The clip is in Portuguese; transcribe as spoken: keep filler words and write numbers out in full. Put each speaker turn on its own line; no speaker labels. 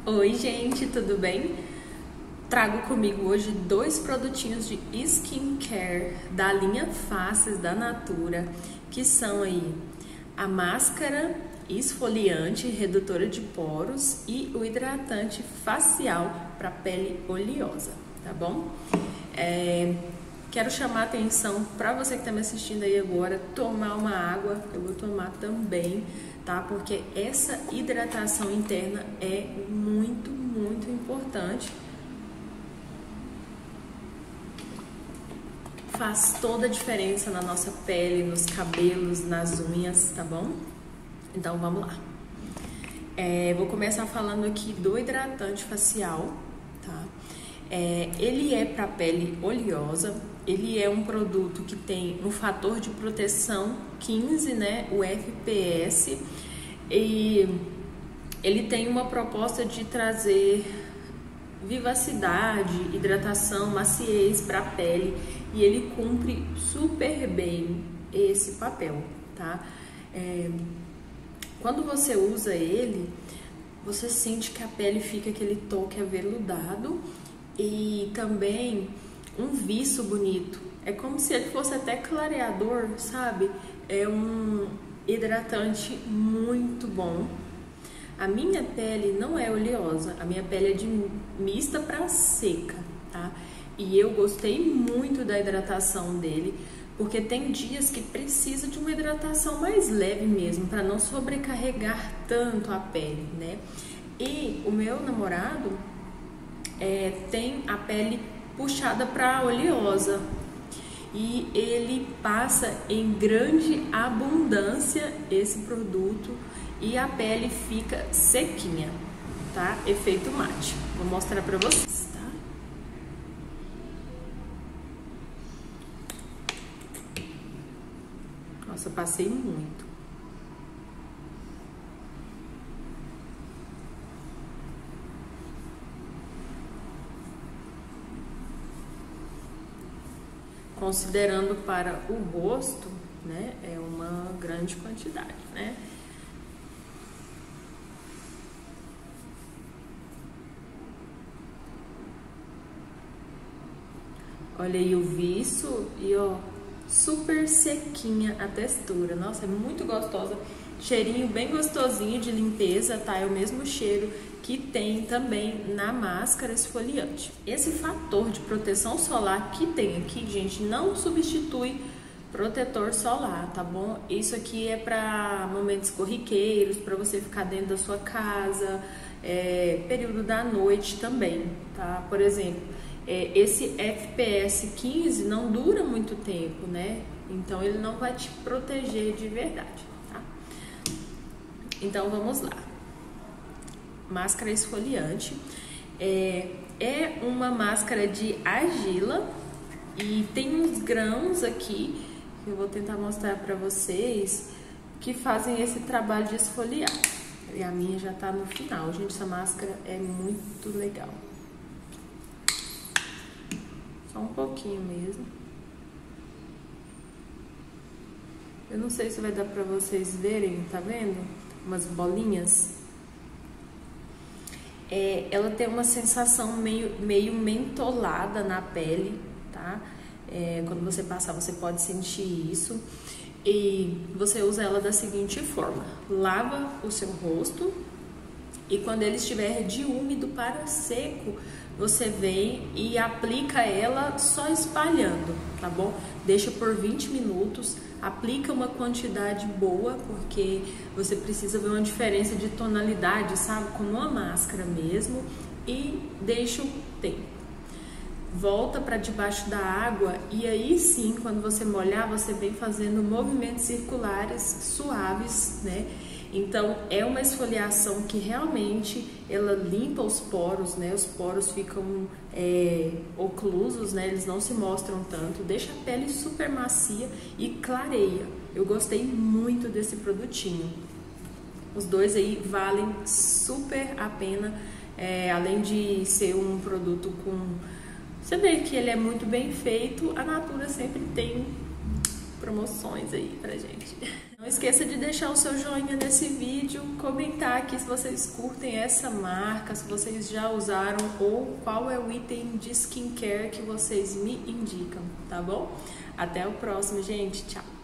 Oi gente, tudo bem? Trago comigo hoje dois produtinhos de skincare da linha Faces da Natura, que são aí a máscara esfoliante redutora de poros e o hidratante facial para pele oleosa, tá bom? É, quero chamar a atenção para você que está me assistindo aí agora, tomar uma água, eu vou tomar também, tá? Porque essa hidratação interna é muito, muito importante. Faz toda a diferença na nossa pele, nos cabelos, nas unhas, tá bom? Então vamos lá. É, vou começar falando aqui do hidratante facial, tá? É, ele é para pele oleosa, ele é um produto que tem um fator de proteção quinze, né, o F P S, e ele tem uma proposta de trazer vivacidade, hidratação, maciez para a pele, e ele cumpre super bem esse papel, tá? É, quando você usa ele, você sente que a pele fica aquele toque aveludado e também um viço bonito. É como se ele fosse até clareador, sabe? É um hidratante muito bom. A minha pele não é oleosa, a minha pele é de mista para seca, tá? E eu gostei muito da hidratação dele, porque tem dias que precisa de uma hidratação mais leve mesmo, para não sobrecarregar tanto a pele, né? E o meu namorado é, tem a pele puxada para oleosa e ele passa em grande abundância esse produto e a pele fica sequinha, tá? Efeito mate. Vou mostrar para vocês, tá? Nossa, eu passei muito. Considerando para o rosto, né, é uma grande quantidade, né? Olha aí o viço e ó, super sequinha a textura. Nossa, é muito gostosa. Cheirinho bem gostosinho de limpeza, tá? É o mesmo cheiro que tem também na máscara esfoliante. Esse fator de proteção solar que tem aqui, gente, não substitui protetor solar, tá bom? Isso aqui é para momentos corriqueiros, para você ficar dentro da sua casa, é, período da noite também, tá? Por exemplo, é, esse F P S quinze não dura muito tempo, né? Então ele não vai te proteger de verdade, tá? Então vamos lá. Máscara esfoliante é, é uma máscara de argila e tem uns grãos aqui que eu vou tentar mostrar para vocês que fazem esse trabalho de esfoliar. E a minha já tá no final, gente. Essa máscara é muito legal. Só um pouquinho mesmo. Eu não sei se vai dar pra vocês verem, tá vendo? Umas bolinhas. É, ela tem uma sensação meio, meio mentolada na pele, tá? É, quando você passar, você pode sentir isso. E você usa ela da seguinte forma: lava o seu rosto e quando ele estiver de úmido para seco, você vem e aplica ela só espalhando, tá bom? Deixa por vinte minutos, aplica uma quantidade boa, porque você precisa ver uma diferença de tonalidade, sabe? Como uma máscara mesmo, e deixa o tempo. Volta para debaixo da água e aí sim, quando você molhar, você vem fazendo movimentos circulares suaves, né? Então é uma esfoliação que realmente ela limpa os poros, né? Os poros ficam é, oclusos, né? Eles não se mostram tanto, deixa a pele super macia e clareia. Eu gostei muito desse produtinho. Os dois aí valem super a pena, é, além de ser um produto com... Você vê que ele é muito bem feito, a Natura sempre tem promoções aí pra gente. Não esqueça de deixar o seu joinha nesse vídeo, comentar aqui se vocês curtem essa marca, se vocês já usaram ou qual é o item de skincare que vocês me indicam, tá bom? Até o próximo, gente. Tchau!